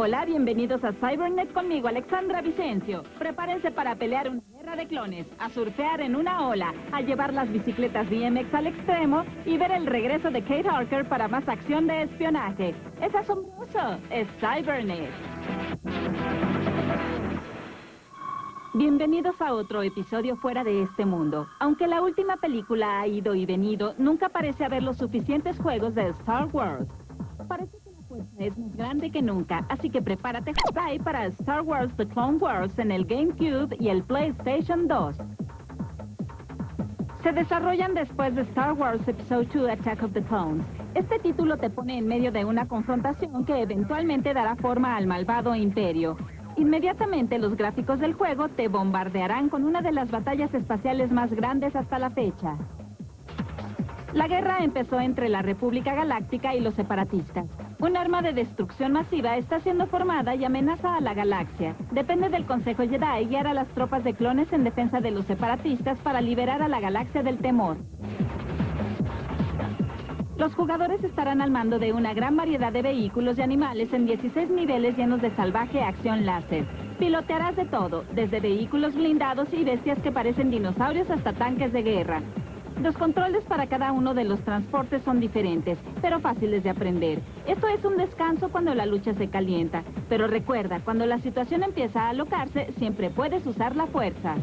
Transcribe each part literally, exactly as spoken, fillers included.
Hola, bienvenidos a Cybernet conmigo, Alexandra Vicencio. Prepárense para pelear una guerra de clones, a surfear en una ola, a llevar las bicicletas B M X al extremo y ver el regreso de Kate Harker para más acción de espionaje. Es asombroso, es Cybernet. Bienvenidos a otro episodio fuera de este mundo. Aunque la última película ha ido y venido, nunca parece haber los suficientes juegos de Star Wars. Parece que la fuerza es más grande que nunca, así que prepárate para Star Wars The Clone Wars en el GameCube y el PlayStation dos. Se desarrollan después de Star Wars Episode dos Attack of the Clones. Este título te pone en medio de una confrontación que eventualmente dará forma al malvado Imperio. Inmediatamente los gráficos del juego te bombardearán con una de las batallas espaciales más grandes hasta la fecha. La guerra empezó entre la República Galáctica y los separatistas. Un arma de destrucción masiva está siendo formada y amenaza a la galaxia. Depende del Consejo Jedi guiar a las tropas de clones en defensa de los separatistas para liberar a la galaxia del temor. Los jugadores estarán al mando de una gran variedad de vehículos y animales en dieciséis niveles llenos de salvaje acción láser. Pilotearás de todo, desde vehículos blindados y bestias que parecen dinosaurios hasta tanques de guerra. Los controles para cada uno de los transportes son diferentes, pero fáciles de aprender. Esto es un descanso cuando la lucha se calienta. Pero recuerda, cuando la situación empieza a alocarse, siempre puedes usar la fuerza.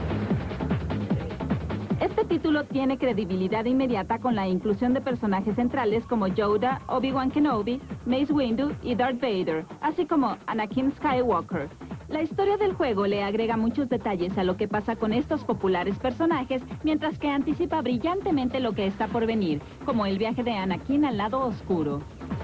Este título tiene credibilidad inmediata con la inclusión de personajes centrales como Yoda, Obi-Wan Kenobi, Mace Windu y Darth Vader, así como Anakin Skywalker. La historia del juego le agrega muchos detalles a lo que pasa con estos populares personajes, mientras que anticipa brillantemente lo que está por venir, como el viaje de Anakin al lado oscuro.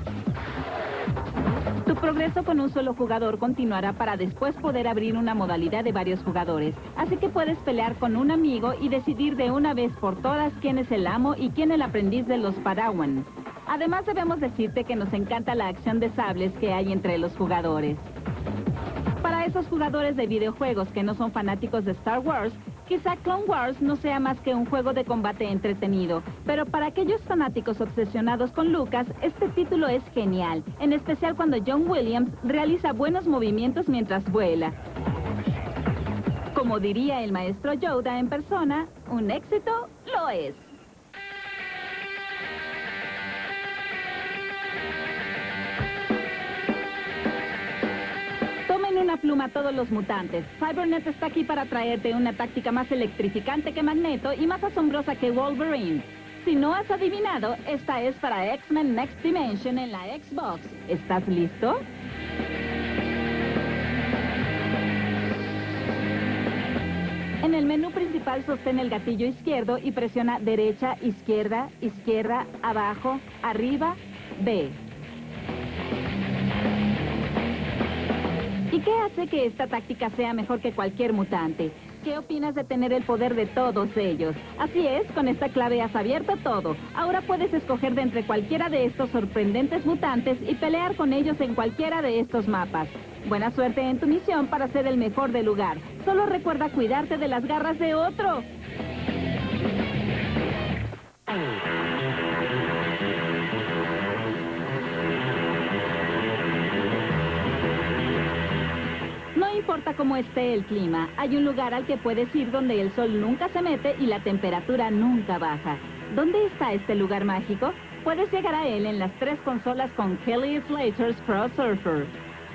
Tu progreso con un solo jugador continuará para después poder abrir una modalidad de varios jugadores, así que puedes pelear con un amigo y decidir de una vez por todas quién es el amo y quién el aprendiz de los Padawan. Además debemos decirte que nos encanta la acción de sables que hay entre los jugadores. Para esos jugadores de videojuegos que no son fanáticos de Star Wars, quizá Clone Wars no sea más que un juego de combate entretenido, pero para aquellos fanáticos obsesionados con Lucas, este título es genial, en especial cuando John Williams realiza buenos movimientos mientras vuela. Como diría el maestro Yoda en persona, un éxito lo es. Una pluma a todos los mutantes. Cybernet está aquí para traerte una táctica más electrificante que Magneto y más asombrosa que Wolverine. Si no has adivinado, esta es para X-Men Next Dimension en la Xbox. ¿Estás listo? En el menú principal sostén el gatillo izquierdo y presiona derecha, izquierda, izquierda, abajo, arriba, B. ¿Y qué hace que esta táctica sea mejor que cualquier mutante? ¿Qué opinas de tener el poder de todos ellos? Así es, con esta clave has abierto todo. Ahora puedes escoger de entre cualquiera de estos sorprendentes mutantes y pelear con ellos en cualquiera de estos mapas. Buena suerte en tu misión para ser el mejor del lugar. Solo recuerda cuidarte de las garras de otro. No importa cómo esté el clima, hay un lugar al que puedes ir donde el sol nunca se mete y la temperatura nunca baja. ¿Dónde está este lugar mágico? Puedes llegar a él en las tres consolas con Kelly Slater's Pro Surfer.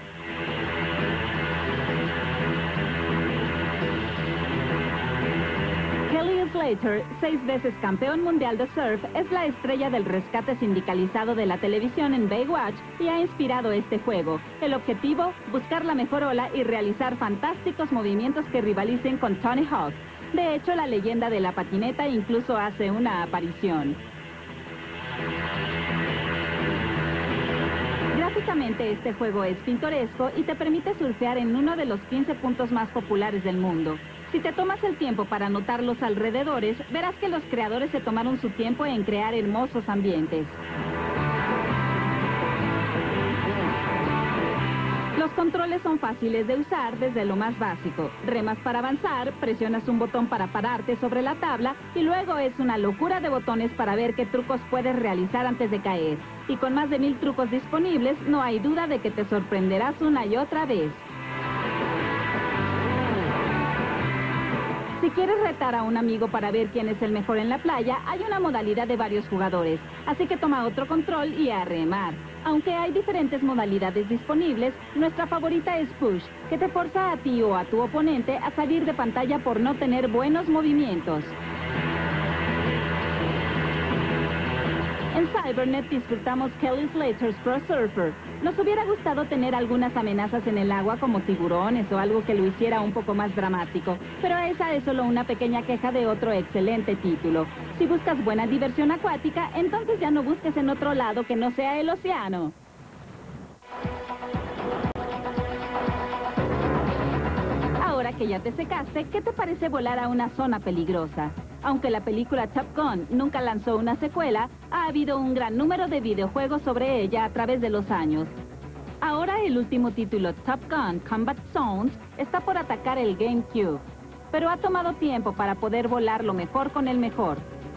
Kelly Slater, seis veces campeón mundial de surf, es la estrella del rescate sindicalizado de la televisión en Baywatch y ha inspirado este juego. El objetivo, buscar la mejor ola y realizar fantásticos movimientos que rivalicen con Tony Hawk. De hecho, la leyenda de la patineta incluso hace una aparición. Gráficamente este juego es pintoresco y te permite surfear en uno de los quince puntos más populares del mundo. Si te tomas el tiempo para notar los alrededores, verás que los creadores se tomaron su tiempo en crear hermosos ambientes. Los controles son fáciles de usar desde lo más básico. Remas para avanzar, presionas un botón para pararte sobre la tabla y luego es una locura de botones para ver qué trucos puedes realizar antes de caer. Y con más de mil trucos disponibles, no hay duda de que te sorprenderás una y otra vez. Si quieres retar a un amigo para ver quién es el mejor en la playa, hay una modalidad de varios jugadores, así que toma otro control y a remar. Aunque hay diferentes modalidades disponibles, nuestra favorita es Push, que te forza a ti o a tu oponente a salir de pantalla por no tener buenos movimientos. En Cybernet disfrutamos Kelly Slater's Pro Surfer. Nos hubiera gustado tener algunas amenazas en el agua como tiburones o algo que lo hiciera un poco más dramático, pero esa es solo una pequeña queja de otro excelente título. Si buscas buena diversión acuática, entonces ya no busques en otro lado que no sea el océano. Ahora que ya te secaste, ¿qué te parece volar a una zona peligrosa? Aunque la película Top Gun nunca lanzó una secuela, ha habido un gran número de videojuegos sobre ella a través de los años. Ahora el último título, Top Gun Combat Zones, está por atacar el GameCube, pero ha tomado tiempo para poder volarlo mejor con el mejor.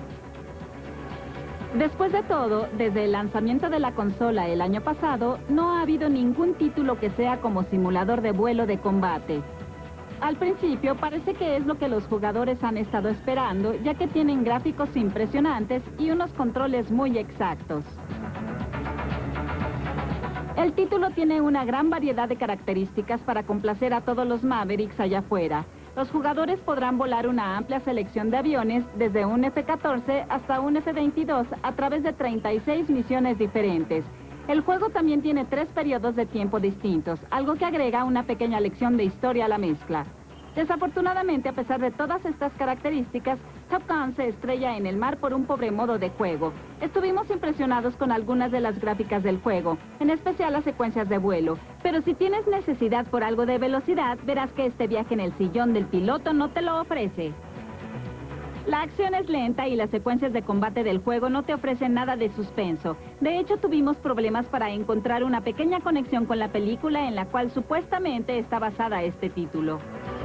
Después de todo, desde el lanzamiento de la consola el año pasado, no ha habido ningún título que sea como simulador de vuelo de combate. Al principio parece que es lo que los jugadores han estado esperando, ya que tienen gráficos impresionantes y unos controles muy exactos. El título tiene una gran variedad de características para complacer a todos los Mavericks allá afuera. Los jugadores podrán volar una amplia selección de aviones, desde un F catorce hasta un F veintidós, a través de treinta y seis misiones diferentes. El juego también tiene tres periodos de tiempo distintos, algo que agrega una pequeña lección de historia a la mezcla. Desafortunadamente, a pesar de todas estas características, Top Gun se estrella en el mar por un pobre modo de juego. Estuvimos impresionados con algunas de las gráficas del juego, en especial las secuencias de vuelo. Pero si tienes necesidad por algo de velocidad, verás que este viaje en el sillón del piloto no te lo ofrece. La acción es lenta y las secuencias de combate del juego no te ofrecen nada de suspenso. De hecho, tuvimos problemas para encontrar una pequeña conexión con la película en la cual supuestamente está basada este título.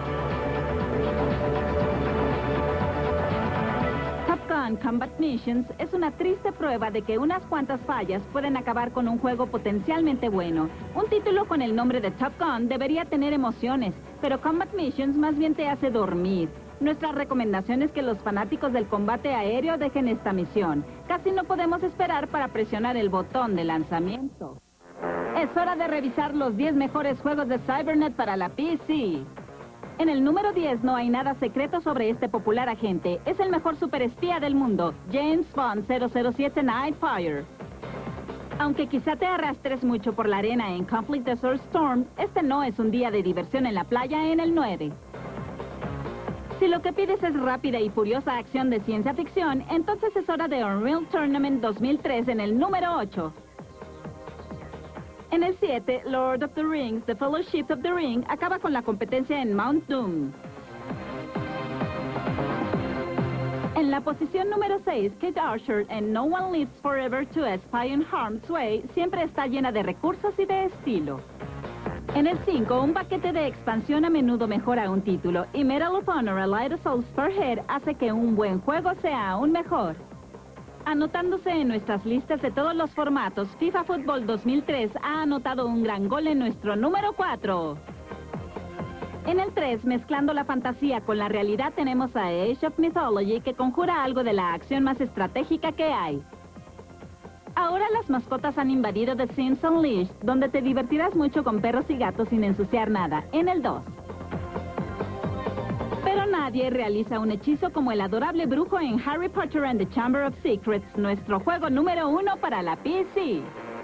Top Gun Combat Missions es una triste prueba de que unas cuantas fallas pueden acabar con un juego potencialmente bueno. Un título con el nombre de Top Gun debería tener emociones, pero Combat Missions más bien te hace dormir. Nuestra recomendación es que los fanáticos del combate aéreo dejen esta misión. Casi no podemos esperar para presionar el botón de lanzamiento. Es hora de revisar los diez mejores juegos de Cybernet para la P C. En el número diez no hay nada secreto sobre este popular agente. Es el mejor superespía del mundo, James Bond cero cero siete Nightfire. Aunque quizá te arrastres mucho por la arena en Conflict Desert Storm, este no es un día de diversión en la playa en el nueve. Si lo que pides es rápida y furiosa acción de ciencia ficción, entonces es hora de Unreal Tournament dos mil tres en el número ocho. En el siete, Lord of the Rings, The Fellowship of the Ring, acaba con la competencia en Mount Doom. En la posición número seis, Kate Archer en No One Lives Forever to a Spy in Harm's Way siempre está llena de recursos y de estilo. En el cinco, un paquete de expansión a menudo mejora un título, y Medal of Honor: A Light Assault per Head hace que un buen juego sea aún mejor. Anotándose en nuestras listas de todos los formatos, FIFA Football dos mil tres ha anotado un gran gol en nuestro número cuatro. En el tres, mezclando la fantasía con la realidad, tenemos a Age of Mythology, que conjura algo de la acción más estratégica que hay. Ahora las mascotas han invadido The Sims Unleashed, donde te divertirás mucho con perros y gatos sin ensuciar nada, en el dos. Pero nadie realiza un hechizo como el adorable brujo en Harry Potter and the Chamber of Secrets, nuestro juego número uno para la P C.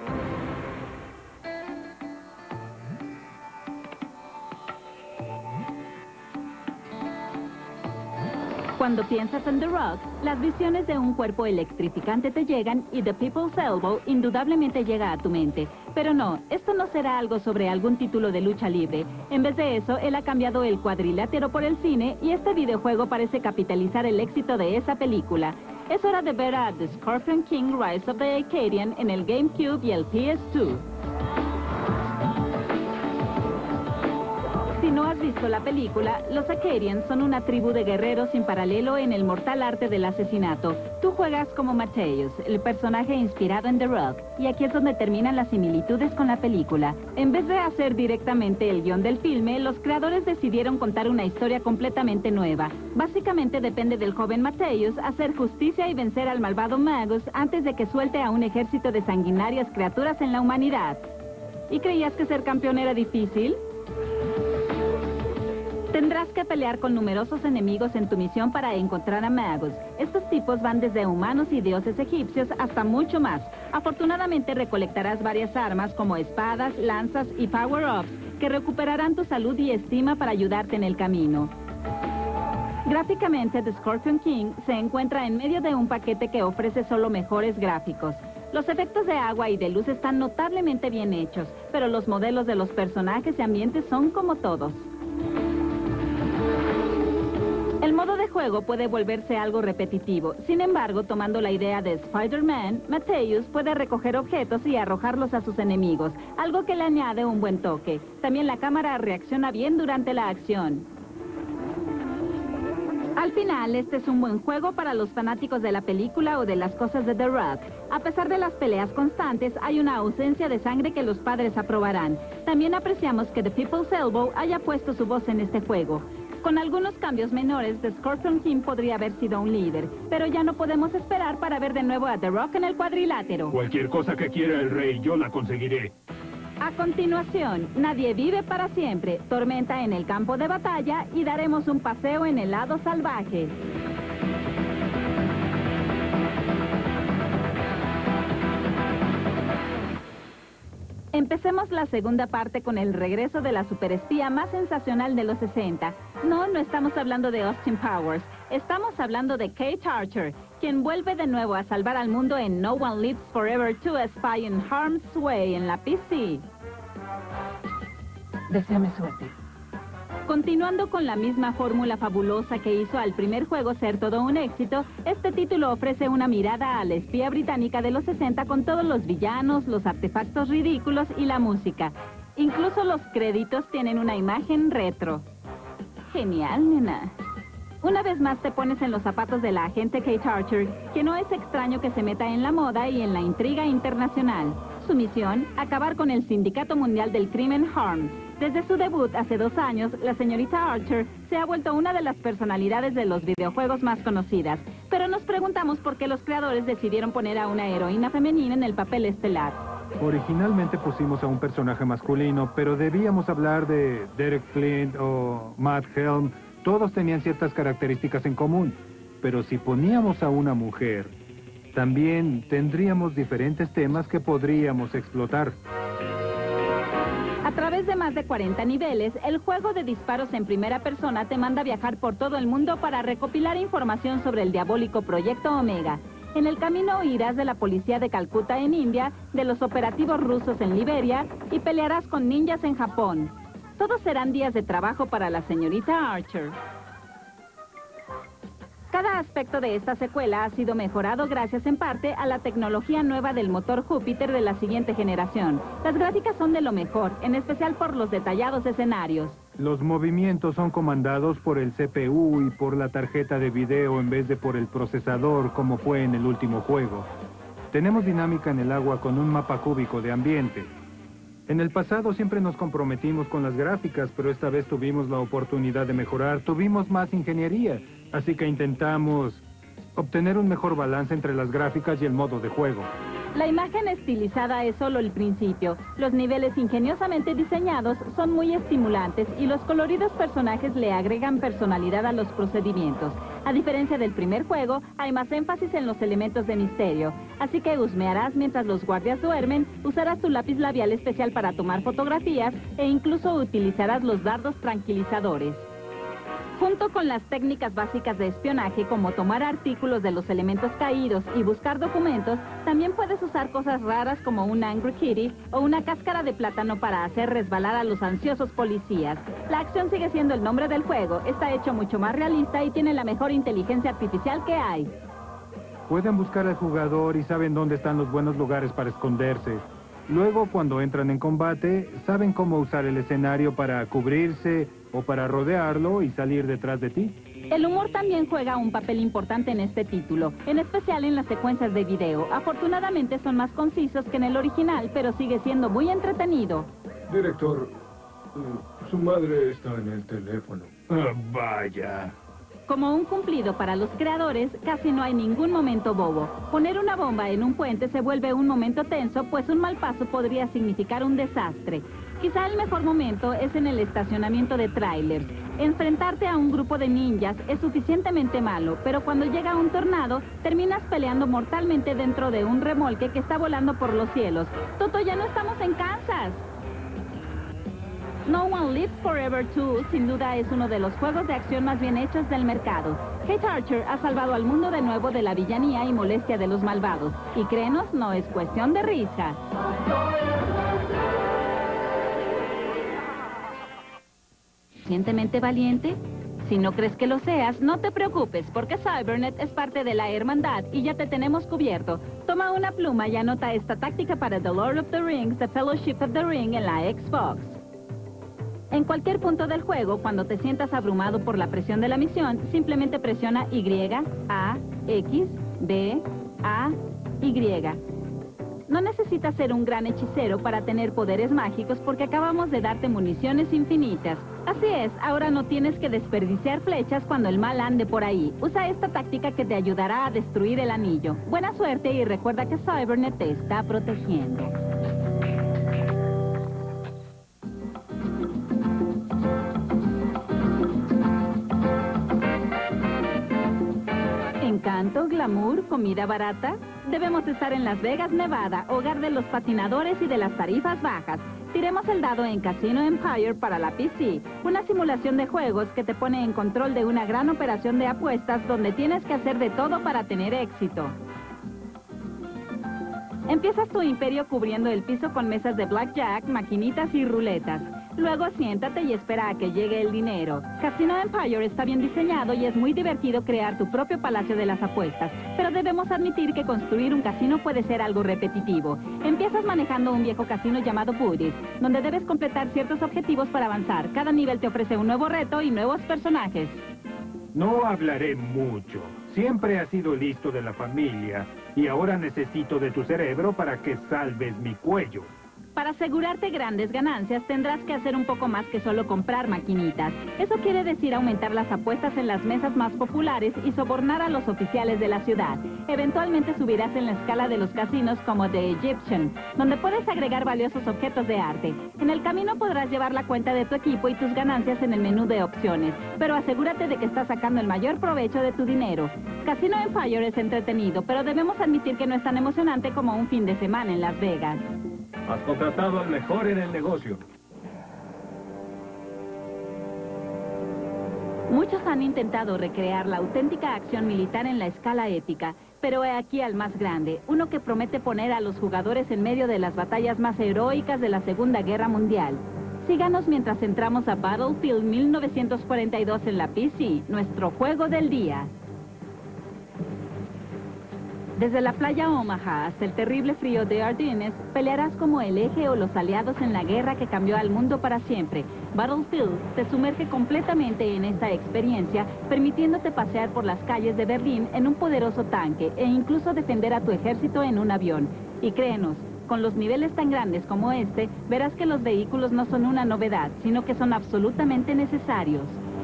Cuando piensas en The Rock, las visiones de un cuerpo electrificante te llegan y The People's Elbow indudablemente llega a tu mente. Pero no, esto no será algo sobre algún título de lucha libre. En vez de eso, él ha cambiado el cuadrilátero por el cine y este videojuego parece capitalizar el éxito de esa película. Es hora de ver a The Scorpion King Rise of the Acadian en el GameCube y el P S dos. has visto la película, los Acadians son una tribu de guerreros sin paralelo en el mortal arte del asesinato. Tú juegas como Matthews, el personaje inspirado en The Rock, y aquí es donde terminan las similitudes con la película. En vez de hacer directamente el guión del filme, los creadores decidieron contar una historia completamente nueva. Básicamente depende del joven Matthews hacer justicia y vencer al malvado Magus antes de que suelte a un ejército de sanguinarias criaturas en la humanidad. ¿Y creías que ser campeón era difícil? Tendrás que pelear con numerosos enemigos en tu misión para encontrar a Magus. Estos tipos van desde humanos y dioses egipcios hasta mucho más. Afortunadamente recolectarás varias armas como espadas, lanzas y power-ups que recuperarán tu salud y estima para ayudarte en el camino. Gráficamente, The Scorpion King se encuentra en medio de un paquete que ofrece solo mejores gráficos. Los efectos de agua y de luz están notablemente bien hechos, pero los modelos de los personajes y ambientes son como todos. El modo de juego puede volverse algo repetitivo. Sin embargo, tomando la idea de Spider-Man, Matthews puede recoger objetos y arrojarlos a sus enemigos, algo que le añade un buen toque. También la cámara reacciona bien durante la acción. Al final, este es un buen juego para los fanáticos de la película o de las cosas de The Rock. A pesar de las peleas constantes, hay una ausencia de sangre que los padres aprobarán. También apreciamos que The People's Elbow haya puesto su voz en este juego. Con algunos cambios menores, The Scorpion King podría haber sido un líder, pero ya no podemos esperar para ver de nuevo a The Rock en el cuadrilátero. Cualquier cosa que quiera el rey, yo la conseguiré. A continuación, Nadie vive para siempre, Tormenta en el campo de batalla y daremos un paseo en el lado salvaje. Empecemos la segunda parte con el regreso de la superespía más sensacional de los sesenta. No, no estamos hablando de Austin Powers. Estamos hablando de Kate Archer, quien vuelve de nuevo a salvar al mundo en No One Lives Forever two, A Spy in Harm's Way en la P C. Deséame suerte. Continuando con la misma fórmula fabulosa que hizo al primer juego ser todo un éxito, este título ofrece una mirada a la espía británica de los sesenta con todos los villanos, los artefactos ridículos y la música. Incluso los créditos tienen una imagen retro. Genial, nena. Una vez más te pones en los zapatos de la agente Kate Archer, que no es extraño que se meta en la moda y en la intriga internacional. Su misión, acabar con el Sindicato Mundial del Crimen Harm. Desde su debut hace dos años, la señorita Archer se ha vuelto una de las personalidades de los videojuegos más conocidas. Pero nos preguntamos por qué los creadores decidieron poner a una heroína femenina en el papel estelar. Originalmente pusimos a un personaje masculino, pero debíamos hablar de Derek Flint o Matt Helm. Todos tenían ciertas características en común, pero si poníamos a una mujer, también tendríamos diferentes temas que podríamos explotar. A través de más de cuarenta niveles, el juego de disparos en primera persona te manda viajar por todo el mundo para recopilar información sobre el diabólico Proyecto Omega. En el camino huirás de la policía de Calcuta en India, de los operativos rusos en Liberia y pelearás con ninjas en Japón. Todos serán días de trabajo para la señorita Archer. Cada aspecto de esta secuela ha sido mejorado gracias en parte a la tecnología nueva del motor Júpiter de la siguiente generación. Las gráficas son de lo mejor, en especial por los detallados escenarios. Los movimientos son comandados por el C P U y por la tarjeta de video en vez de por el procesador como fue en el último juego. Tenemos dinámica en el agua con un mapa cúbico de ambiente. En el pasado siempre nos comprometimos con las gráficas, pero esta vez tuvimos la oportunidad de mejorar, tuvimos más ingeniería, así que intentamos obtener un mejor balance entre las gráficas y el modo de juego. La imagen estilizada es solo el principio. Los niveles ingeniosamente diseñados son muy estimulantes y los coloridos personajes le agregan personalidad a los procedimientos. A diferencia del primer juego, hay más énfasis en los elementos de misterio. Así que husmearás mientras los guardias duermen, usarás tu lápiz labial especial para tomar fotografías e incluso utilizarás los dardos tranquilizadores. Junto con las técnicas básicas de espionaje como tomar artículos de los elementos caídos y buscar documentos, también puedes usar cosas raras como un Angry Kitty o una cáscara de plátano para hacer resbalar a los ansiosos policías. La acción sigue siendo el nombre del juego, está hecho mucho más realista y tiene la mejor inteligencia artificial que hay. Pueden buscar al jugador y saben dónde están los buenos lugares para esconderse. Luego, cuando entran en combate, saben cómo usar el escenario para cubrirse o para rodearlo y salir detrás de ti. El humor también juega un papel importante en este título, en especial en las secuencias de video. Afortunadamente son más concisos que en el original, pero sigue siendo muy entretenido. Director, su madre está en el teléfono. Ah, vaya. Como un cumplido para los creadores, casi no hay ningún momento bobo. Poner una bomba en un puente se vuelve un momento tenso, pues un mal paso podría significar un desastre. Quizá el mejor momento es en el estacionamiento de trailers. Enfrentarte a un grupo de ninjas es suficientemente malo, pero cuando llega un tornado, terminas peleando mortalmente dentro de un remolque que está volando por los cielos. Toto, ya no estamos en Kansas. No One Lives Forever dos sin duda es uno de los juegos de acción más bien hechos del mercado. Kate Archer ha salvado al mundo de nuevo de la villanía y molestia de los malvados. Y créenos, no es cuestión de risa. ¿Suficientemente valiente? Si no crees que lo seas, no te preocupes, porque Cybernet es parte de la hermandad y ya te tenemos cubierto. Toma una pluma y anota esta táctica para The Lord of the Rings, The Fellowship of the Ring en la Xbox. En cualquier punto del juego, cuando te sientas abrumado por la presión de la misión, simplemente presiona Y, A, X, B, A, Y. No necesitas ser un gran hechicero para tener poderes mágicos porque acabamos de darte municiones infinitas. Así es, ahora no tienes que desperdiciar flechas cuando el mal ande por ahí. Usa esta táctica que te ayudará a destruir el anillo. Buena suerte y recuerda que Cybernet te está protegiendo. Encanto, glamour, comida barata. Debemos estar en Las Vegas, Nevada, hogar de los patinadores y de las tarifas bajas. Tiremos el dado en Casino Empire para la P C, una simulación de juegos que te pone en control de una gran operación de apuestas donde tienes que hacer de todo para tener éxito. Empiezas tu imperio cubriendo el piso con mesas de blackjack, maquinitas y ruletas. Luego siéntate y espera a que llegue el dinero. Casino Empire está bien diseñado y es muy divertido crear tu propio palacio de las apuestas, pero debemos admitir que construir un casino puede ser algo repetitivo. Empiezas manejando un viejo casino llamado Booties, donde debes completar ciertos objetivos para avanzar. Cada nivel te ofrece un nuevo reto y nuevos personajes. No hablaré mucho. Siempre has sido listo de la familia y ahora necesito de tu cerebro para que salves mi cuello. Para asegurarte grandes ganancias, tendrás que hacer un poco más que solo comprar maquinitas. Eso quiere decir aumentar las apuestas en las mesas más populares y sobornar a los oficiales de la ciudad. Eventualmente subirás en la escala de los casinos como The Egyptian, donde puedes agregar valiosos objetos de arte. En el camino podrás llevar la cuenta de tu equipo y tus ganancias en el menú de opciones, pero asegúrate de que estás sacando el mayor provecho de tu dinero. Casino Empire es entretenido, pero debemos admitir que no es tan emocionante como un fin de semana en Las Vegas. Has contratado al mejor en el negocio. Muchos han intentado recrear la auténtica acción militar en la escala épica, pero he aquí al más grande, uno que promete poner a los jugadores en medio de las batallas más heroicas de la Segunda Guerra Mundial. Síganos mientras entramos a Battlefield mil novecientos cuarenta y dos en la P C, nuestro juego del día. Desde la playa Omaha hasta el terrible frío de Ardennes, pelearás como el eje o los aliados en la guerra que cambió al mundo para siempre. Battlefield te sumerge completamente en esta experiencia, permitiéndote pasear por las calles de Berlín en un poderoso tanque e incluso defender a tu ejército en un avión. Y créenos, con los niveles tan grandes como este, verás que los vehículos no son una novedad, sino que son absolutamente necesarios.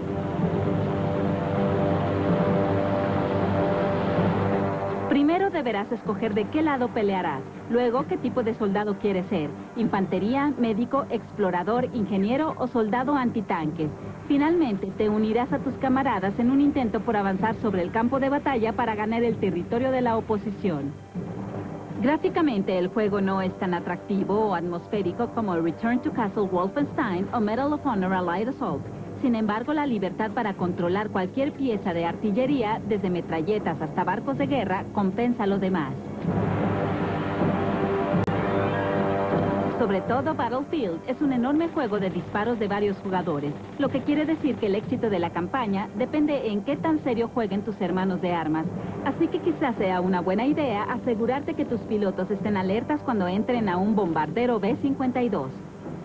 Primero deberás escoger de qué lado pelearás, luego qué tipo de soldado quieres ser, infantería, médico, explorador, ingeniero o soldado antitanques. Finalmente te unirás a tus camaradas en un intento por avanzar sobre el campo de batalla para ganar el territorio de la oposición. Gráficamente el juego no es tan atractivo o atmosférico como Return to Castle Wolfenstein o Medal of Honor Allied Assault. Sin embargo, la libertad para controlar cualquier pieza de artillería, desde metralletas hasta barcos de guerra, compensa lo demás. Sobre todo Battlefield es un enorme juego de disparos de varios jugadores, lo que quiere decir que el éxito de la campaña depende en qué tan serio jueguen tus hermanos de armas. Así que quizás sea una buena idea asegurarte que tus pilotos estén alertas cuando entren a un bombardero B cincuenta y dos.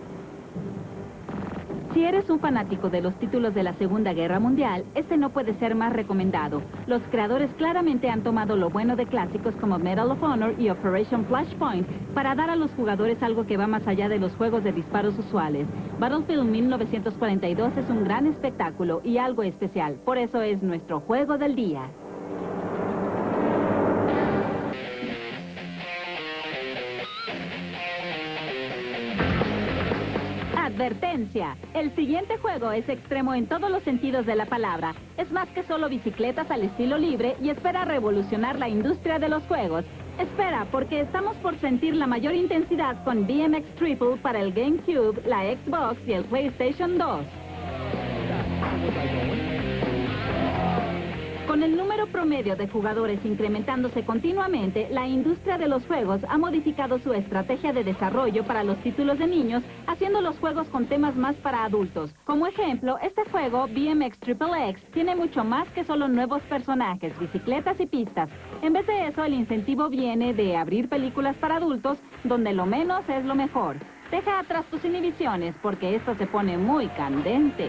Si eres un fanático de los títulos de la Segunda Guerra Mundial, este no puede ser más recomendado. Los creadores claramente han tomado lo bueno de clásicos como Medal of Honor y Operation Flashpoint para dar a los jugadores algo que va más allá de los juegos de disparos usuales. Battlefield mil novecientos cuarenta y dos es un gran espectáculo y algo especial, por eso es nuestro juego del día. Advertencia. El siguiente juego es extremo en todos los sentidos de la palabra. Es más que solo bicicletas al estilo libre y espera revolucionar la industria de los juegos. Espera, porque estamos por sentir la mayor intensidad con B M X Triple para el GameCube, la Xbox y el PlayStation dos. Con el número promedio de jugadores incrementándose continuamente, la industria de los juegos ha modificado su estrategia de desarrollo para los títulos de niños, haciendo los juegos con temas más para adultos. Como ejemplo, este juego, B M X Triple X, tiene mucho más que solo nuevos personajes, bicicletas y pistas. En vez de eso, el incentivo viene de abrir películas para adultos, donde lo menos es lo mejor. Deja atrás tus inhibiciones, porque esto se pone muy candente.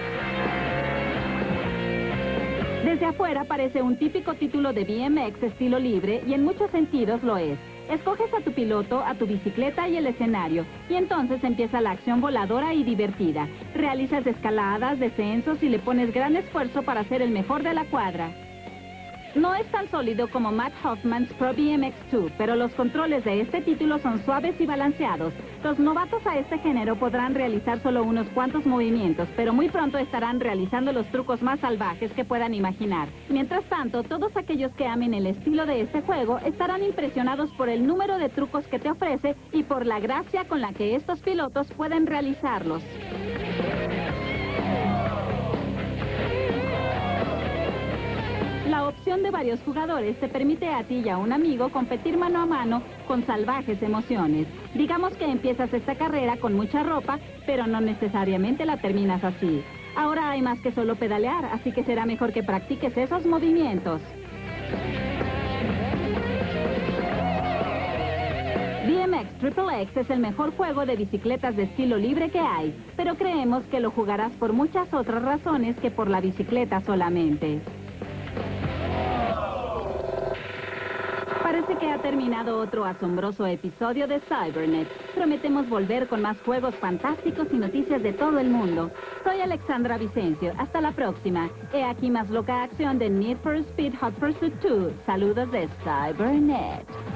Desde afuera parece un típico título de B M X estilo libre y en muchos sentidos lo es. Escoges a tu piloto, a tu bicicleta y el escenario, y entonces empieza la acción voladora y divertida. Realizas escaladas, descensos y le pones gran esfuerzo para ser el mejor de la cuadra. No es tan sólido como Matt Hoffman's Pro B M X dos, pero los controles de este título son suaves y balanceados. Los novatos a este género podrán realizar solo unos cuantos movimientos, pero muy pronto estarán realizando los trucos más salvajes que puedan imaginar. Mientras tanto, todos aquellos que amen el estilo de este juego estarán impresionados por el número de trucos que te ofrece y por la gracia con la que estos pilotos pueden realizarlos. La opción de varios jugadores te permite a ti y a un amigo competir mano a mano con salvajes emociones. Digamos que empiezas esta carrera con mucha ropa, pero no necesariamente la terminas así. Ahora hay más que solo pedalear, así que será mejor que practiques esos movimientos. B M X Triple X es el mejor juego de bicicletas de estilo libre que hay, pero creemos que lo jugarás por muchas otras razones que por la bicicleta solamente. Parece que ha terminado otro asombroso episodio de Cybernet. Prometemos volver con más juegos fantásticos y noticias de todo el mundo. Soy Alexandra Vicencio. Hasta la próxima. He aquí más loca acción de Need for Speed Hot Pursuit dos. Saludos de Cybernet.